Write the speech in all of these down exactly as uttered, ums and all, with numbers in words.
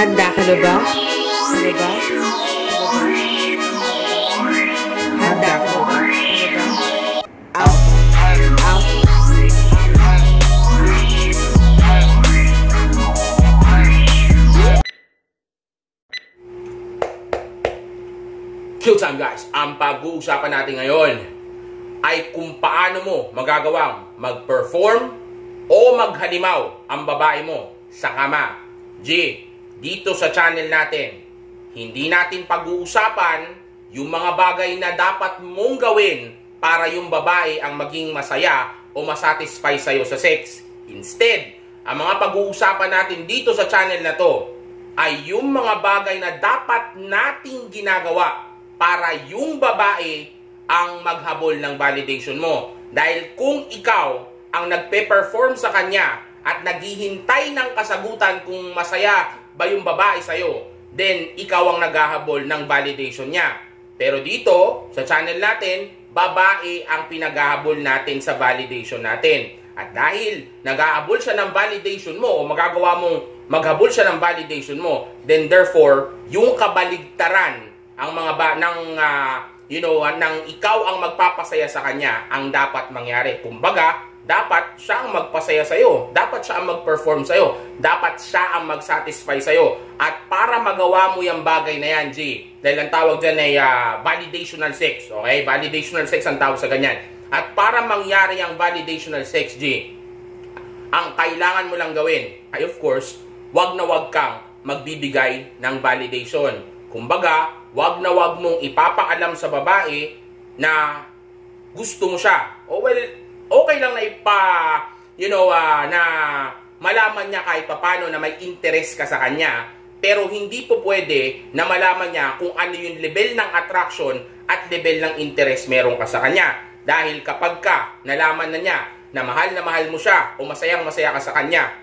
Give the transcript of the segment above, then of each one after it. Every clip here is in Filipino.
Handa ka na ba? Handa ba? Handa ka na ba? Out! Out! Showtime guys! Ang pag-uusapan natin ngayon ay kung paano mo magagawang mag-perform o maghalimaw ang babae mo sa kama. G, dito sa channel natin, hindi natin pag-uusapan yung mga bagay na dapat mong gawin para yung babae ang maging masaya o masatisfy sa'yo sa sex. Instead, ang mga pag-uusapan natin dito sa channel na to ay yung mga bagay na dapat nating ginagawa para yung babae ang maghabol ng validation mo. Dahil kung ikaw ang nagpe-perform sa kanya at naghihintay ng kasagutan kung masaya ba yung babae sa'yo, then ikaw ang naghahabol ng validation niya. Pero dito, sa channel natin, babae ang pinaghahabol natin sa validation natin. At dahil naghahabol siya ng validation mo o magagawa mong maghabol siya ng validation mo, then therefore, yung kabaligtaran ang mga ba ng uh, you know, nang ikaw ang magpapasaya sa kanya ang dapat mangyari. Kumbaga, dapat siya ang magpasaya sa iyo, dapat siya ang mag-perform sa iyo, dapat siya ang mag-satisfy sa iyo. At para magawa mo yung bagay na yan, G, dahil ang tawag diyan ay uh, validational sex, okay? Validational sex ang tawag sa ganyan. At para mangyari ang validational sex, G, ang kailangan mo lang gawin ay of course, wag na wag kang magbibigay ng validation. Kumbaga, wag na wag mong ipapaalam sa babae na gusto mo siya. O well, okay lang na ipa, you know, uh, na malaman niya kahit papano na may interest ka sa kanya. Pero hindi po pwede na malaman niya kung ano yung level ng attraction at level ng interest meron ka sa kanya. Dahil kapag ka nalaman na niya na mahal na mahal mo siya o masayang masaya ka sa kanya,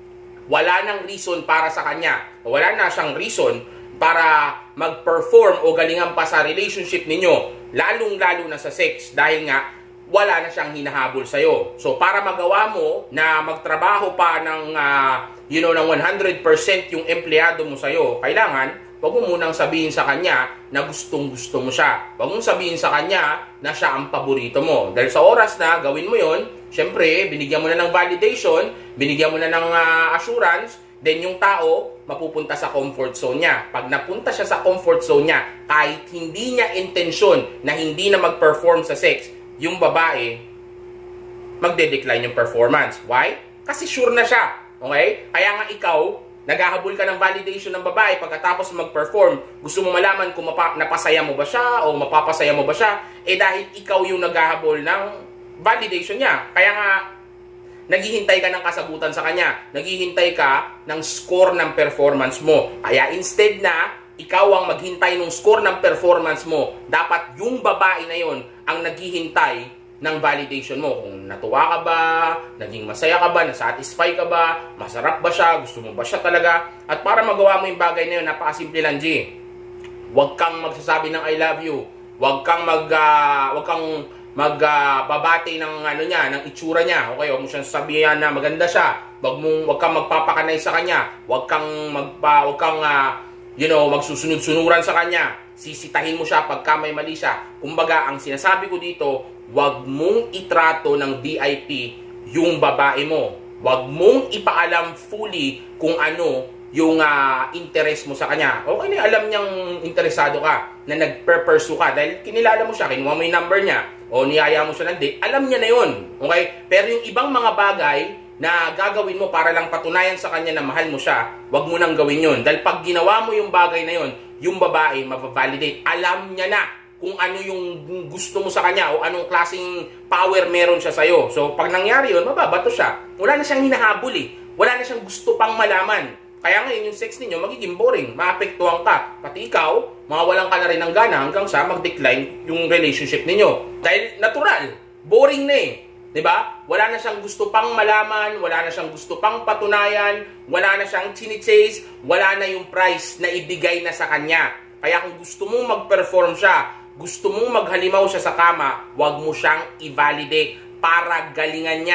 wala nang reason para sa kanya. Wala na siyang reason para mag-perform o galingan pa sa relationship ninyo, lalong-lalo na sa sex, dahil nga wala na siyang hinahabol sa'yo. So, para magawa mo na magtrabaho pa ng, uh, you know, ng one hundred percent yung empleyado mo sa'yo, kailangan, wag mo munang sabihin sa kanya na gustong-gusto mo siya. Wag mong sabihin sa kanya na siya ang paborito mo. Dahil sa oras na gawin mo yon, syempre, binigyan mo na ng validation, binigyan mo na ng uh, assurance, then yung tao, mapupunta sa comfort zone niya. Pag napunta siya sa comfort zone niya, kahit hindi niya intensyon na hindi na mag-perform sa sex, yung babae, magde-decline yung performance. Why? Kasi sure na siya. Okay? Kaya nga ikaw, naghahabol ka ng validation ng babae pagkatapos mag-perform, gusto mo malaman kung mapa napasaya mo ba siya o mapapasaya mo ba siya, eh dahil ikaw yung naghahabol ng validation niya. Kaya nga, naghihintay ka ng kasagutan sa kanya. Naghihintay ka ng score ng performance mo. Kaya instead na ikaw ang maghintay ng score ng performance mo, dapat yung babae na yon ang naghihintay ng validation mo. Kung natuwa ka ba, naging masaya ka ba, nasatisfy ka ba, masarap ba siya, gusto mo ba siya talaga. At para magawa mo yung bagay na yun, napakasimple lang, G. Huwag kang magsasabi ng I love you. Huwag kang mag... Uh, huwag kang magbabati uh, ng ano niya, ng itsura niya. Okay, huwag mo siyang sabihan na maganda siya. Huwag mong huwag kang magpapakanay sa kanya. Huwag kang magpa huwag kang uh, you know, magsusunod-sunuran sa kanya. Sisitahin mo siya pagka may mali siya. Kumbaga, ang sinasabi ko dito, huwag mong itrato ng V I P yung babae mo. Huwag mong ipaalam fully kung ano yung uh, interest mo sa kanya. Okay na, alam niyang interesado ka, na nag-pursue ka dahil kinilala mo siya, kinuha mo yung number niya, o niyaya mo siya ng date, alam niya na yun. Okay? Pero yung ibang mga bagay na gagawin mo para lang patunayan sa kanya na mahal mo siya, wag mo nang gawin yun. Dahil pag ginawa mo yung bagay na yun, yung babae mababalidate. Alam niya na kung ano yung gusto mo sa kanya o anong klaseng power meron siya sa'yo. So, pag nangyari yun, mababato siya. Wala na siyang hinahabol eh. Wala na siyang gusto pang malaman. Kaya ngayon yung sex ninyo magiging boring, maapektuhan ka. Pati ikaw, mawawalan ka na rin ng gana hanggang sa mag-decline yung relationship ninyo. Dahil natural, boring na eh. Diba? Wala na siyang gusto pang malaman, wala na siyang gusto pang patunayan, wala na siyang chini-chase, wala na yung price na ibigay na sa kanya. Kaya kung gusto mong mag-perform siya, gusto mong maghalimaw siya sa kama, wag mo siyang i-validate para galingan niya.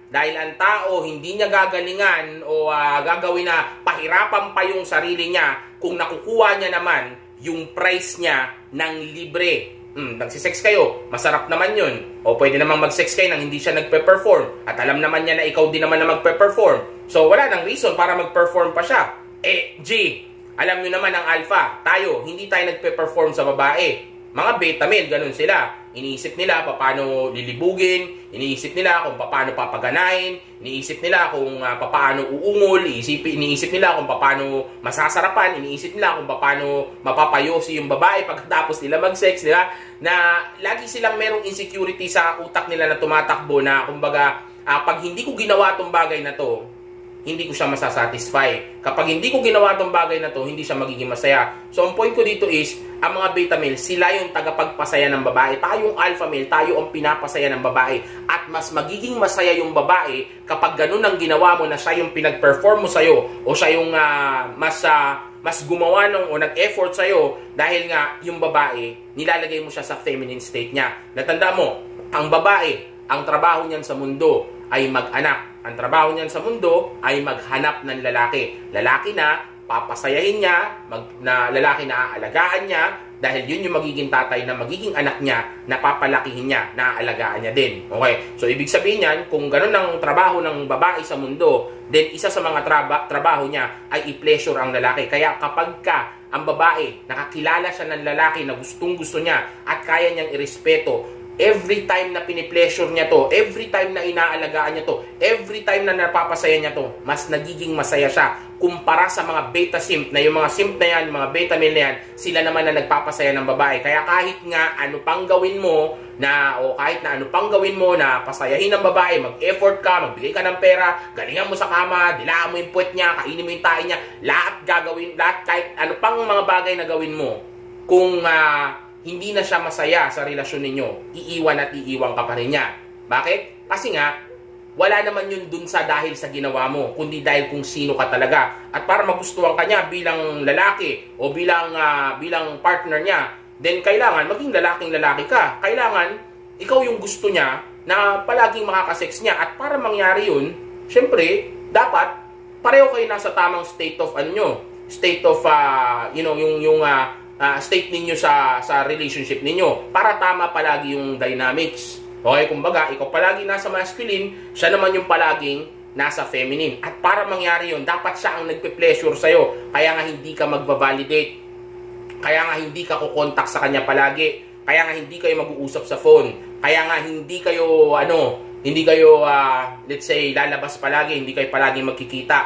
dahil ang tao hindi niya gagalingan o uh, gagawin na pahirapan pa yung sarili niya kung nakukuha niya naman yung price niya ng libre. Hmm, nagsisex kayo, masarap naman yun. O pwede namang mag-sex kayo nang hindi siya nagpe-perform at alam naman niya na ikaw din naman na magpe-perform. So wala nang reason para mag-perform pa siya. Eh, G, alam nyo naman ang alpha, tayo, hindi tayo nagpe-perform sa babae. Mga beta male, ganun sila. Iniisip nila paano lilibugin, iniisip nila kung paano papaganahin, iniisip nila kung uh, paano uungol, iniisip, iniisip nila kung paano masasarapan, iniisip nila kung paano mapapayosi yung babae pagkatapos nila mag-sex, di ba? Na lagi silang merong insecurity sa utak nila na tumatakbo na kumbaga, uh, pag hindi ko ginawa tong bagay na to, hindi ko siya masasatisfy. Kapag hindi ko ginawa tong bagay na to, hindi siya magiging masaya. So, ang point ko dito is, ang mga beta male, sila yung tagapagpasaya ng babae. Tayong alpha male, tayo ang pinapasaya ng babae. At mas magiging masaya yung babae kapag ganun ang ginawa mo na siya yung pinag-perform mo sa'yo o siya yung uh, mas, uh, mas gumawa ng, o nag-effort sa'yo dahil nga yung babae, nilalagay mo siya sa feminine state niya. Natanda mo, ang babae, ang trabaho niyan sa mundo ay mag-anak. Ang trabaho niyan sa mundo ay maghanap ng lalaki. Lalaki na papasayahin niya, mag, na lalaki na aalagaan niya, dahil yun yung magiging tatay na magiging anak niya, na papalakihin niya, na aalagaan niya din. Okay? So, ibig sabihin niyan, kung ganun ang trabaho ng babae sa mundo, then isa sa mga traba, trabaho niya ay i-pleasure ang lalaki. Kaya kapag ka ang babae, nakakilala siya ng lalaki na gustong-gusto niya at kaya niyang irespeto, every time na pinipleasure niya to, every time na inaalagaan niya to, every time na napapasaya niya to, mas nagiging masaya siya kumpara sa mga beta simp, na yung mga simp na yan, mga beta male na yan, sila naman na nagpapasaya ng babae. Kaya kahit nga ano pang gawin mo, na, o kahit na ano pang gawin mo na pasayahin ng babae, mag-effort ka, magbigay ka ng pera, galingan mo sa kama, dilaan mo yung puwet niya, kainin mo yung tae niya, lahat gagawin, lahat kahit ano pang mga bagay na gawin mo, kung uh, hindi na siya masaya sa relasyon ninyo, iiwan at iiwan ka pa rin niya. Bakit? Kasi nga, wala naman yun dun sa dahil sa ginawa mo, kundi dahil kung sino ka talaga. At para magustuhan ka niya bilang lalaki o bilang uh, bilang partner niya, then kailangan maging lalaking lalaki ka. Kailangan ikaw yung gusto niya na palaging makakasex niya. At para mangyari yun, syempre, dapat pareho kayo nasa tamang state of ano nyo, state of, uh, you know, yung, yung uh, Uh, state ninyo sa sa relationship ninyo para tama palagi yung dynamics. Okay, kumbaga, ikaw palagi nasa masculine, siya naman yung palaging nasa feminine. At para mangyari yun, dapat siya ang nagpe-pleasure sa'yo. Kaya nga hindi ka magbabalidate. Kaya nga hindi ka kukontak sa kanya palagi. Kaya nga hindi kayo mag-uusap sa phone. Kaya nga hindi kayo, ano, hindi kayo, uh, let's say, lalabas palagi, hindi kayo palagi magkikita.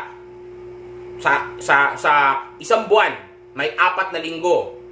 Sa, sa, sa isang buwan, may apat na linggo.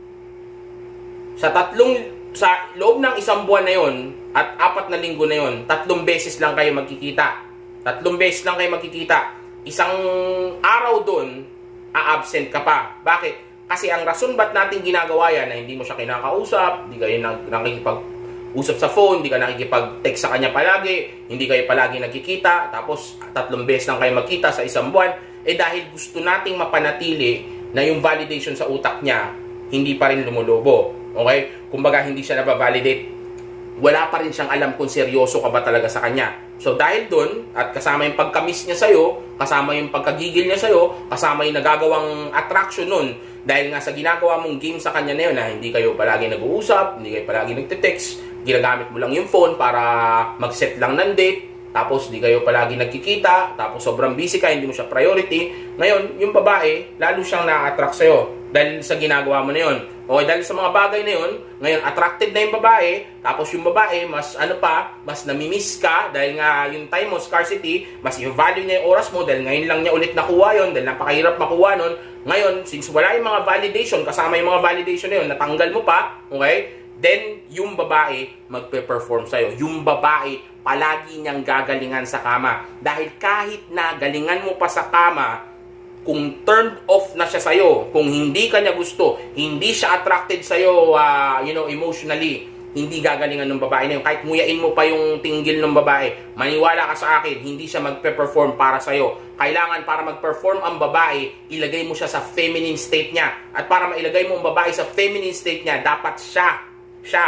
Sa tatlong, sa loob ng isang buwan na yon at apat na linggo na yon, tatlong beses lang kayo magkikita. Tatlong beses lang kayo magkikita. Isang araw doon, a-absent ka pa. Bakit? Kasi ang rason ba't natin ginagawa yan na hindi mo siya kinakausap, hindi kayo nakikipag-usap sa phone, hindi ka nakikipag-text sa kanya palagi, hindi kayo palagi nagkikita, tapos tatlong beses lang kayo magkita sa isang buwan, eh dahil gusto nating mapanatili na yung validation sa utak niya, hindi pa rin lumulobo. Okay? Kumbaga, hindi siya nababalidate. Wala pa rin siyang alam kung seryoso ka ba talaga sa kanya. So, dahil dun, at kasama yung pagkamiss niya sa'yo, kasama yung pagkagigil niya sa'yo, kasama yung nagagawang attraction nun, dahil nga sa ginagawa mong game sa kanya na yun, na hindi kayo palagi nag-uusap, hindi kayo palagi nagte-text, ginagamit mo lang yung phone para mag-set lang ng date, tapos di kayo palagi nagkikita, tapos sobrang busy ka, hindi mo siya priority. Ngayon, yung babae, lalo siyang na-attract sa'yo dahil sa ginagawa mo na yun. Okay, dahil sa mga bagay na yun, ngayon attracted na yung babae, tapos yung babae, mas ano pa, mas namimiss ka, dahil nga yung time mo, scarcity, mas i-value niya yung oras mo, dahil ngayon lang niya ulit nakuha yun, dahil napakahirap makuha nun. Ngayon, since wala yung mga validation, kasama yung mga validation na yun, natanggal mo pa, okay, then yung babae magpe-perform sa'yo. Yung babae, palagi niyang gagalingan sa kama. Dahil kahit na galingan mo pa sa kama, kung turned off na siya sa'yo, kung hindi ka niya gusto, hindi siya attracted sa'yo, uh, you know, emotionally, hindi gagalingan ng babae na yun. Kahit nguyain mo pa yung tinggil ng babae, maniwala ka sa akin, hindi siya magpe-perform para sa'yo. Kailangan para mag-perform ang babae, ilagay mo siya sa feminine state niya. At para mailagay mo ang babae sa feminine state niya, dapat siya, siya,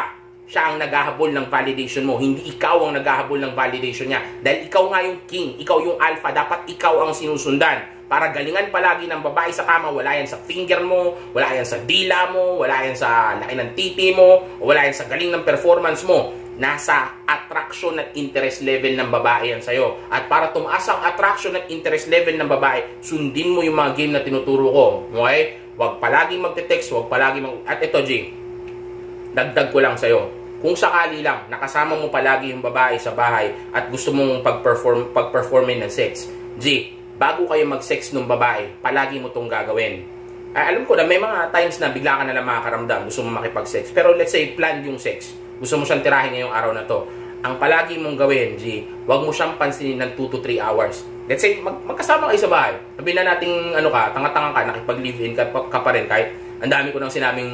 siya ang naghahabol ng validation mo. Hindi ikaw ang naghahabol ng validation niya. Dahil ikaw nga yung king, ikaw yung alpha, dapat ikaw ang sinusundan. Para galingan palagi ng babae sa kama, wala yan sa finger mo, wala yan sa dila mo, wala yan sa laki ng titi mo, wala yan sa galing ng performance mo. Nasa attraction at interest level ng babae yan sa'yo. At para tumaas ang attraction at interest level ng babae, sundin mo yung mga game na tinuturo ko. Okay? Huwag palagi magte-text, huwag palagi mag... At ito, G, dagdag ko lang sa'yo. Kung sakali lang, nakasama mo palagi yung babae sa bahay at gusto mong pag-perform, pag-performin ng sex, G, bago kayo mag-sex ng babae, palagi mo itong gagawin. Ay, alam ko na may mga times na bigla ka na lang makakaramdam, gusto mo makipag-sex. Pero let's say, planned yung sex. Gusto mo siyang tirahin ngayong araw na to. Ang palagi mong gawin, G, wag mo siyang pansinin ng two to three hours. Let's say, mag magkasama kayo sa bahay. Sabihin na natin, ano ka, tanga-tanga ka, nakipag-live-in ka, ka pa rin, kahit ang dami ko nang sinabing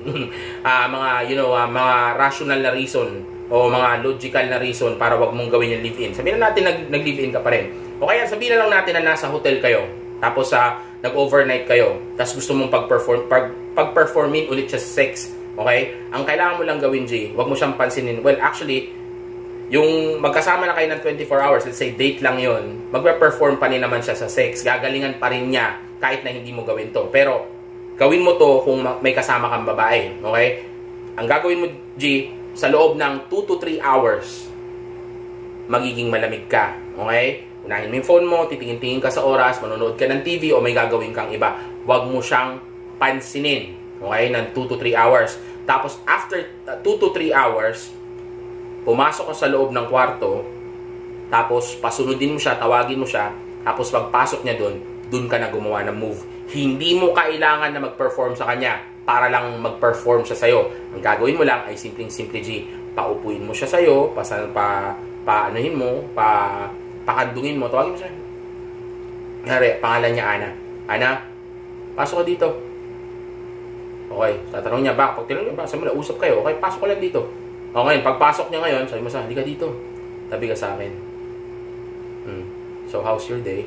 uh, mga, you know, uh, mga rational na reason o mga logical na reason para wag mong gawin yung live-in. Sabihin na natin, nag-live-in ka pa rin. O kaya sabihin na lang natin na nasa hotel kayo, tapos sa uh, nag-overnight kayo, tapos gusto mong pag-perform, pag, pag-performin ulit siya sa sex, okay? Ang kailangan mo lang gawin, G, wag mo siyang pansinin. Well, actually, yung magkasama na kayo ng twenty-four hours, let's say date lang yon, magpe-perform pa rin naman siya sa sex, gagalingan pa rin niya kahit na hindi mo gawin to. Pero, gawin mo to kung may kasama kang babae, okay? Ang gagawin mo, G, sa loob ng two to three hours, magiging malamig ka, okay? Unahin mo yung phone mo, titingin-tingin ka sa oras, manonood ka ng T V o may gagawin kang iba. Huwag mo siyang pansinin, okay, ng two to three hours. Tapos, after two to three hours, pumasok ka sa loob ng kwarto, tapos pasunodin mo siya, tawagin mo siya, tapos pagpasok niya doon, doon ka na gumawa ng move. Hindi mo kailangan na mag-perform sa kanya para lang mag-perform siya sa'yo. Ang gagawin mo lang ay simpleng-simple, G. Paupuin mo siya sa'yo, pa, pa, paanuhin mo, pa... pakandungin mo, tawagin mo siya. Ngari, pangalan niya Ana. Ana, pasok ka dito. Okay, tatanong niya, bak, pag tinanong niya, bak, sabi mo na, usap kayo, okay, pasok ka lang dito. Okay, pagpasok niya ngayon, sabi mo sa, halika dito. Tabi ka sa akin. Hmm. So, how's your day?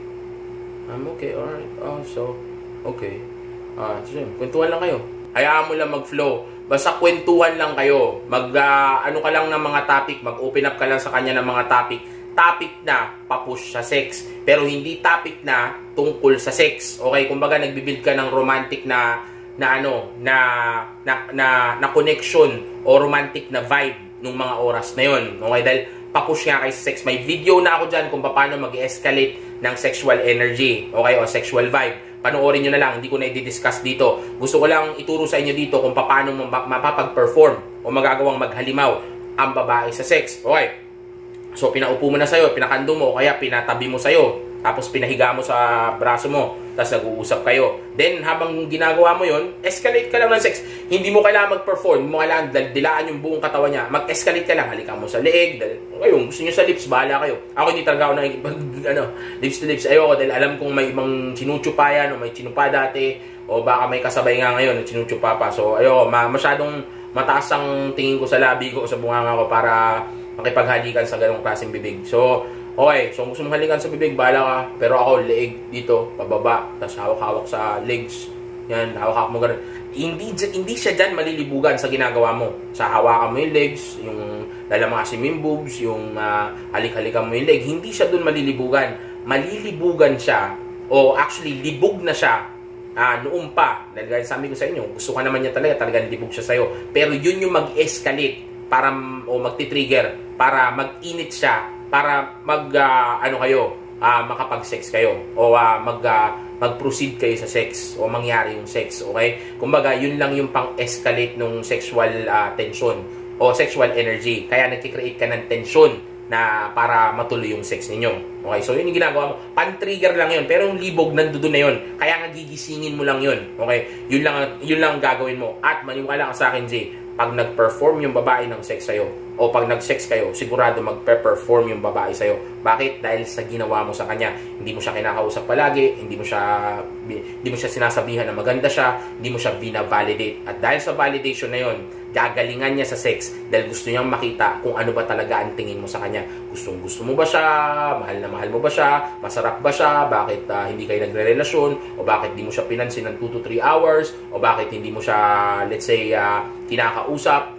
I'm okay, alright. Oh, so, okay. Ah, so, kwentuhan lang kayo. Hayaan mo lang mag-flow. Basta kwentuhan lang kayo. Mag, uh, ano ka lang ng mga topic, mag-open up ka lang sa kanya ng mga topic. Topic na papush sa sex, pero hindi topic na tungkol sa sex. Okay, kumbaga nagbi-build ka ng romantic na na ano, na na na, na connection o romantic na vibe nung mga oras na 'yon. Okay, dahil papush nga kay sex. May video na ako diyan kung paano mag-escalate ng sexual energy, okay, o sexual vibe. Panoorin niyo na lang, hindi ko na i-discuss dito. Gusto ko lang ituro sa inyo dito kung paano mapapag-perform o magagawang maghalimaw ang babae sa sex. Okay. So, pinaupo mo na sa'yo, pinakando mo, kaya pinatabi mo sa'yo, tapos pinahiga mo sa braso mo, tapos nag-uusap kayo. Then, habang ginagawa mo yon, escalate ka lang ng sex. Hindi mo kailangan mag-perform, hindi mo kailangan dilaan yung buong katawan niya. Mag-escalate ka lang, halikan mo sa leeg, ngayon, gusto nyo sa lips, bahala kayo. Ako hindi talaga ako nakikipag, ano, lips to lips. Ayoko, dahil alam kong may ibang chinuchupa yan, o may chinupa dati, o baka may kasabay nga ngayon, na chinuchupa pa. So, ayoko, masyadong mataas ang tingin ko sa labi ko, sa bunganga ko, para makipaghalikan sa ganong klaseng bibig. So, okay. So, gusto mong halikan sa bibig, bahala ka. Pero ako, leeg dito, pababa. Tapos hawak-hawak sa legs. Yan, hawak-hawak mo ganun. Hindi, hindi siya dyan malilibugan sa ginagawa mo. Sa hawakan mo yung legs, yung lalamasin mo yung boobs, yung uh, halik-halikan mo yung leg. Hindi siya dun malilibugan. Malilibugan siya, o actually, libog na siya uh, noong pa. Dahil sabi ko sa inyo, gusto ka naman niya talaga, talagang libog siya sa'yo. Pero yun yung mag-escalate para o magti-trigger para mag-init siya para mag uh, ano kayo uh, makapag-sex kayo o uh, mag uh, mag-proceed kayo sa sex o mangyari yung sex, okay? Kumbaga yun lang yung pang-escalate nung sexual uh, tension o sexual energy, kaya nagki-create ka ng tension na para matuloy yung sex ninyo. Okay, so yun yung ginagawa mo. Pan-trigger lang yun, pero yung libog nandoon na yun. Kaya nga gigisingin mo lang yun. Okay, yun lang, yun lang gagawin mo. At maniwala ka sa akin, Jay, pag nag-perform yung babae ng sex sa'yo, o pag nag-sex kayo, sigurado mag-perform yung babae sa'yo. Bakit? Dahil sa ginawa mo sa kanya. Hindi mo siya kinakausap palagi, hindi mo siya, hindi mo siya sinasabihan na maganda siya, hindi mo siya bina-validate. At dahil sa validation na yun, gagalingan niya sa sex dahil gusto niyang makita kung ano ba talaga ang tingin mo sa kanya. Gustong gusto mo ba siya? Mahal na mahal mo ba siya? Masarap ba siya? Bakit uh, hindi kayo nagre-relasyon? O bakit hindi mo siya pinansin ng two to three hours? O bakit hindi mo siya, let's say, uh, kinakausap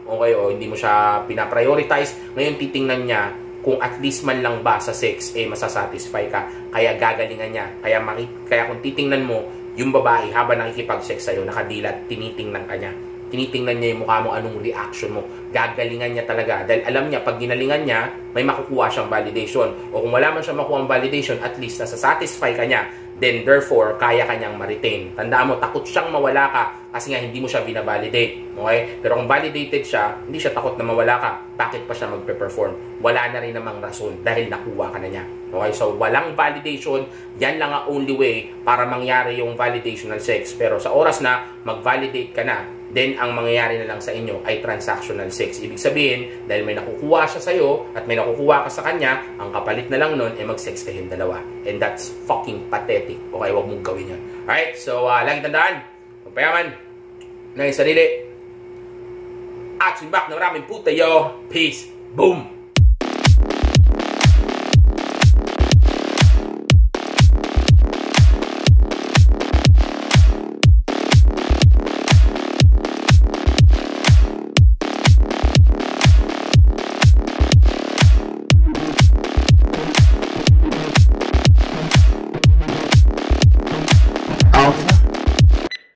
okay, o hindi mo siya pinaprioritize, ngayon titingnan niya kung at least man lang ba sa sex, eh, masasatisfy ka. Kaya gagalingan niya. Kaya, kaya kung titingnan mo, yung babae, habang nakikipag-sex sa'yo, nakadilat, tinitingnan ka niya. Tinitingnan niya yung mukha mo, anong reaction mo. Gagalingan niya talaga. Dahil alam niya, pag ginalingan niya, may makukuha siyang validation. O kung wala man siya makuha ang validation, at least nasa-satisfy ka niya. Then, therefore, kaya ka niyang ma-retain. Tandaan mo, takot siyang mawala ka kasi nga hindi mo siya binabalidate. Okay? Pero kung validated siya, hindi siya takot na mawala ka. Bakit pa siya magpe-perform? Wala na rin namang rason dahil nakuha ka na niya. Okay? So, walang validation. Yan lang ang only way para mangyari yung validational sex. Pero sa oras na mag-validate ka na, then ang mangyayari na lang sa inyo ay transactional sex. Ibig sabihin, dahil may nakukuha siya sa'yo at may nakukuha ka sa kanya, ang kapalit na lang nun ay mag-sex kayong dalawa. And that's fucking pathetic. Okay, huwag mong gawin yun. Alright, so uh, lagi tandaan, magpayaman ng sarili. At swing back na maraming puta, yo. Peace. Boom.